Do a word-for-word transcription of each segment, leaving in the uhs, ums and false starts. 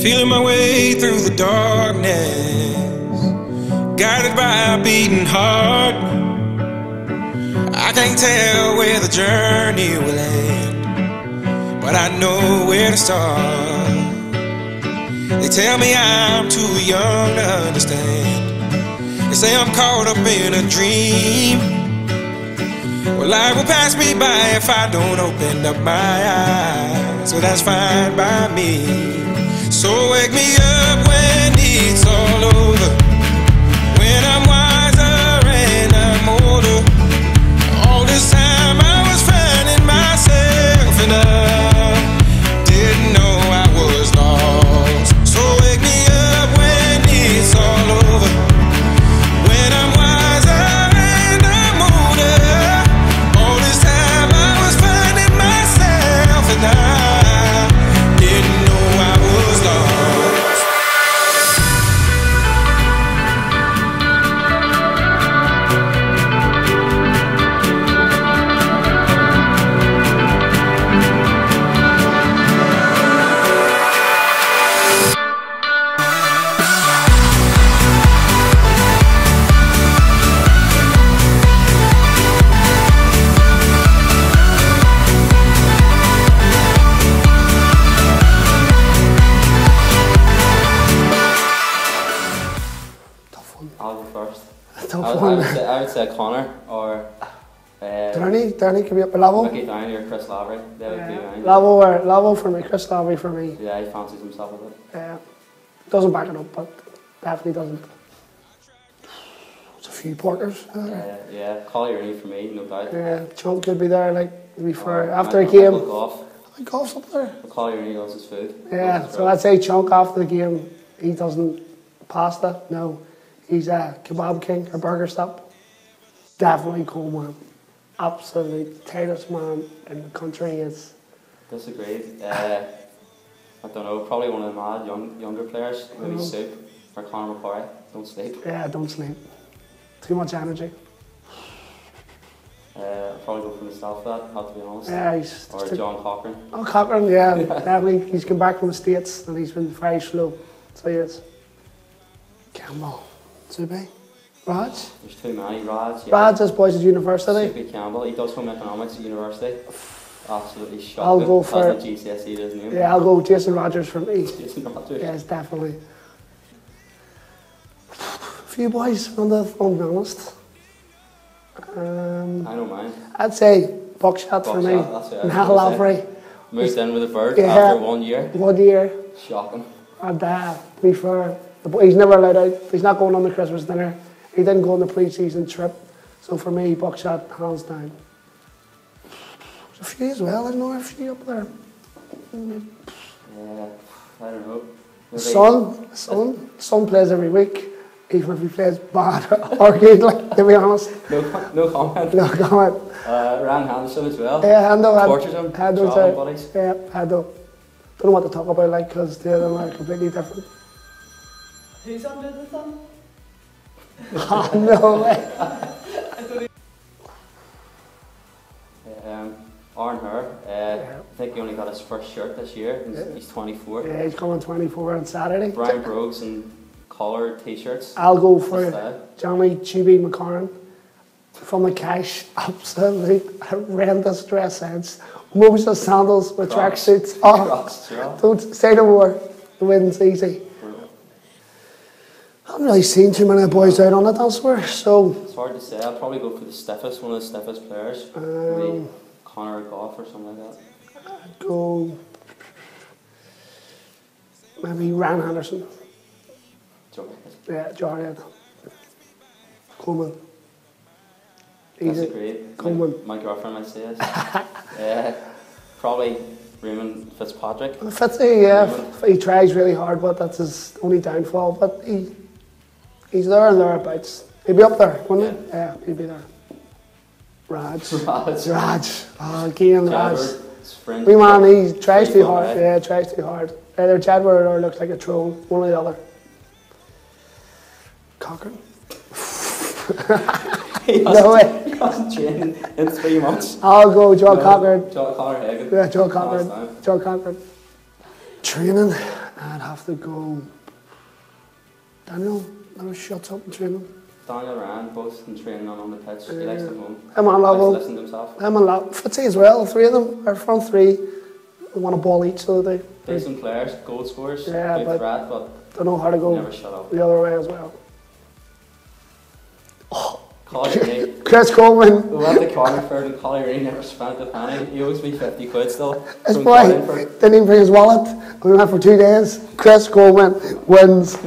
Feeling my way through the darkness, guided by a beating heart. I can't tell where the journey will end, but I know where to start. They tell me I'm too young to understand. They say I'm caught up in a dream. Well, life will pass me by if I don't open up my eyes. So that's fine by me. So wake me up when it's all over, when I'm wiser and I'm older. All this time I was finding myself and I didn't know I was lost. So wake me up when it's all over, when I'm wiser and I'm older. All this time I was finding myself and I didn't know I was lost. I'll go first. Tough I would, I one. would, say, I would say Connor or uh, Downey, Downey could be up with Lavo. Mickey Downey or Chris Lavery. They would Yeah. be mine. Lavo or Lavo for me, Chris Lavery for me. Yeah, he fancies himself a bit. Yeah. Doesn't back it up, but definitely doesn't. There's a few porters. Uh, Uh, yeah, Collie Rooney for me, no doubt. yeah, Chunk could be there, like before, Or after a Michael- game. Michael Goff. I think Goff's up there. But Collie Rooney loves his food. Yeah, Loves his so bread. I'd say Chunk after the game. He doesn't pasta. No, he's a kebab king or burger stop. Definitely Coleman. Absolutely tightest man in the country is. Disagreed. Uh, I don't know, probably one of the mad young, younger players. Maybe Mhm. Soup or Conor McQuarrie. Don't sleep. Yeah, don't sleep. Too much energy. Uh, I'll probably go for myself for that, have to be honest. Yeah, he's Or just a- John Cochran. Oh, Cochran, yeah, definitely. He's come back from the States and he's been very slow. So he is. Campbell. Zubi. Raj. There's too many. Raj. Yeah. Raj is boys at university. Soupy Campbell. He does home economics at university. Absolutely shocking. I'll go for- That's what G C S E is name. Yeah, I'll go Jason Rogers for me. Jason Rogers. Yes, definitely. A few boys, on the, I'll be honest. Um, I don't mind. I'd say Buckshot for me. Buckshot, that's what I was Nahal gonna say. Lavery. Moved in with a bird Yeah. after one year. One year. Shocking. And uh, to be fair, the boy, he's never allowed out. He's not going on the Christmas dinner. He didn't go on the pre-season trip. So for me, Buckshot, hands down. There's a few as well, isn't there? A few up there. Yeah, I don't know. Maybe- Son, son, son plays every week, even if he plays bad or good, like, to be honest. No, com- no comment. No comment. Uh, Ryan Henderson as well. Yeah, Hando had, Tortured him. Hando, Travelling buddies. yeah, Hando. Don't know what to talk about, like, because the other are completely different. Who's under the thumb? Oh, no way. Um, Aaron Herr, uh, Yeah. I think he only got his first shirt this year. He's, Yeah. he's twenty-four. Yeah, he's coming twenty-four on Saturday. Brian Brogues and collared t-shirts. I'll go That's for style. Johnny Chibi McCarran from the cash. Absolutely horrendous dress sense. Moses sandals with Crocs. tracksuits. Oh, Crocs, yeah. don't say no more. The win's easy. I haven't really seen too many boys out on the dance floor, so It's hard to say. I'll probably go for the stiffest, one of the stiffest players. Um, Maybe Connor Goff or something like that. I'd go maybe Ryan Anderson. Joe. Yeah, Jarhead. Coleman. Easy. Disagreed. Coleman. My, my girlfriend might say this. uh, probably Raymond Fitzpatrick. Fitzy, yeah, he tries really hard, but that's his only downfall. But he, he's there and thereabouts. He'd be up there, wouldn't he? Yeah, he'd be there. Raj. Raj. Raj. Oh, again, Raj. Jadward, his friend. Wee man, he tries Pretty too fun, hard. eh? Yeah, tries too hard. Either Jadward or looks like a troll, one or the other. Cochran. He No hasn't- way. He hasn't trained in three months. I'll go Joe No, Cochran. Joe Connor Hagan. Yeah, Joe Last Cochran. time. Joe Cochran. Training. I'd have to go. Daniel never shuts up in training. Daniel Ryan, both in training and on the pitch. He likes them home. Him and He likes to Lovell. listen to himself. Him and Lovell. Fitzy as well. Three of them. Our front three. They want a ball each, so they Decent players, goal scorers, Yeah, big but- threat, but don't know how to go never shut up. the other way as well. Collie Rooney. Chris Coleman. We went to Carlingford and Collie Rooney never spent a penny. He owes me fifty quid still. This from boy Carlingford. didn't even bring his wallet. We went for two days. Chris Coleman wins.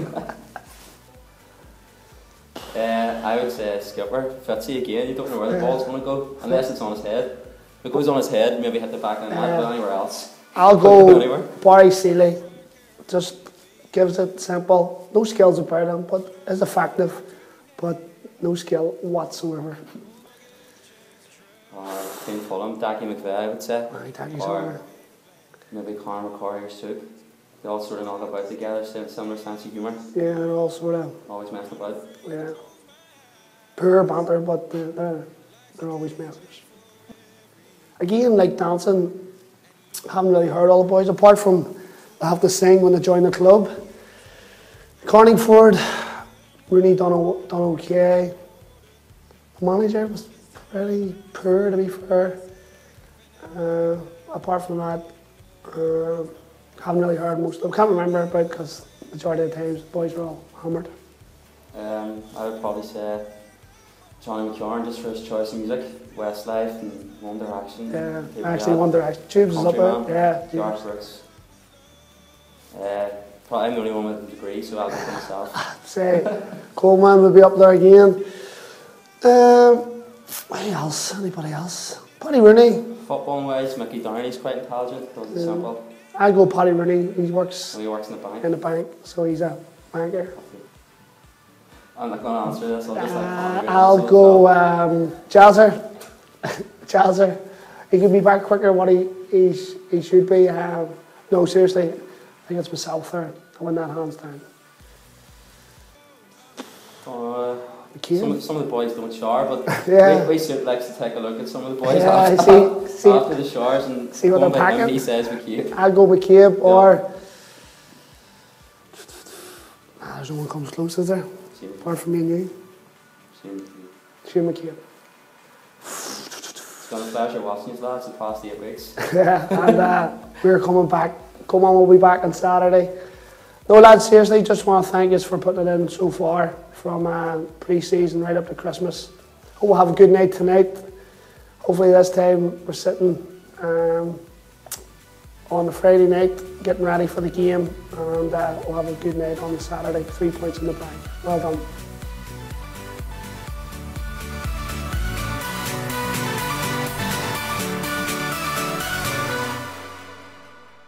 Uh, I would say skipper. Fitzy again, you don't know where the ball's going to go unless it's on his head. If it goes on his head, maybe hit the back of the net, but anywhere else. I'll Couldn't go anywhere. go Barry Seeley. Just gives it simple. No skills about him, but is effective. But no skill whatsoever. Or Team Fulham, Dackie McVeigh, I would say. Aye, Dackie's Or over. maybe Conor McCoy or Sook. They all sort of knock about together, sim- similar sense of humour. Yeah, they're all sort of, Always messing about. yeah. Poor banter, but they're, they're, they're always messers. Again, like dancing, I haven't really heard all the boys, apart from they have to sing when they join the club. Carningford, Rooney done, o- done okay. The manager was pretty poor, to be fair. Uh, apart from that, uh, haven't really heard most of them. Can't remember about because majority of the times the boys were all hammered. Um, I would probably say Johnny McKeown, just for his choice of music. Westlife and One Direction. Yeah, people actually like One Direction. Tubes is up Countryman, there. Yeah, Garth Tubes. Brooks. Uh, probably I'm the only one with a degree, so I'll go for myself. Say, Coleman will be up there again. Um, who else? Anybody else? Paddy Rooney. Football wise, Mickey Downey's quite intelligent, does it simple. I go Paddy Rooney. He works So he works in the bank. in the bank, so he's a banker. I'm not going to answer this, I'll just like Uh, Conor I'll Rooney, go so- um, Jazzer. Jazzer. He could be back quicker than what he, he, sh- he should be. Um, no, seriously, I think it's myself there. I win that hands down. Uh, McKeon? some, of- some of the boys don't shower, but Yeah. we, we should likes to take a look at some of the boys Yeah, after, see- see- after the showers and see what going they're by him, packing. he says McKeon. I'll go McCabe or... Ah, there's no one comes close, is there? Same- Apart from me and you. same- Shane McCabe. It's been a pleasure watching you lads the past eight weeks. Yeah, and uh, we're coming back. Come on, we'll be back on Saturday. No, lads, seriously, just want to thank you for putting it in so far from uh, pre-season right up to Christmas. Hope we'll have a good night tonight. Hopefully this time we're sitting um, on the Friday night getting ready for the game, and uh, we'll have a good night on the Saturday. Three points in the bag. Well done.